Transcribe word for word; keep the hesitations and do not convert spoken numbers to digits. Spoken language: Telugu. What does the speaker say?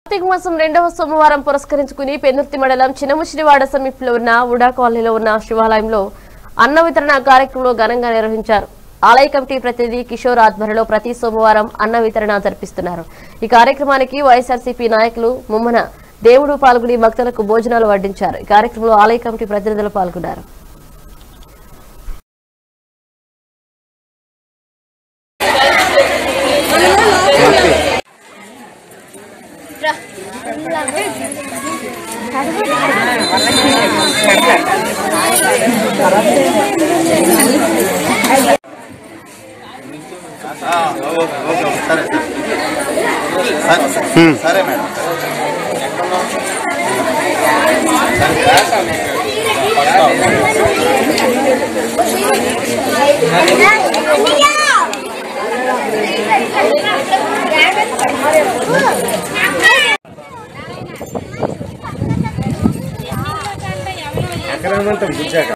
కార్తీక మాసం రెండవ సోమవారం పురస్కరించుకుని పెందుర్తి మండలం చిన్నముషిడివాడ సమీపంలో ఉన్న ఉడా కాలనీలో ఉన్న శివాలయంలో అన్న వితరణ కార్యక్రమంలో ఘనంగా నిర్వహించారు. ఆలయ కమిటీ ప్రతినిధి కిషోర్ ఆధ్వర్యంలో ప్రతి సోమవారం అన్న వితరణ జరిపిస్తున్నారు. ఈ కార్యక్రమానికి వైఎస్ఆర్సీపీ నాయకులు ముమ్మన దేవుడు పాల్గొని భక్తులకు భోజనాలు వడ్డించారు. ఈ కార్యక్రమంలో ఆలయ కమిటీ ప్రతినిధులు పాల్గొన్నారు. సరే మేడం ఎక్కడ గుచ్చాక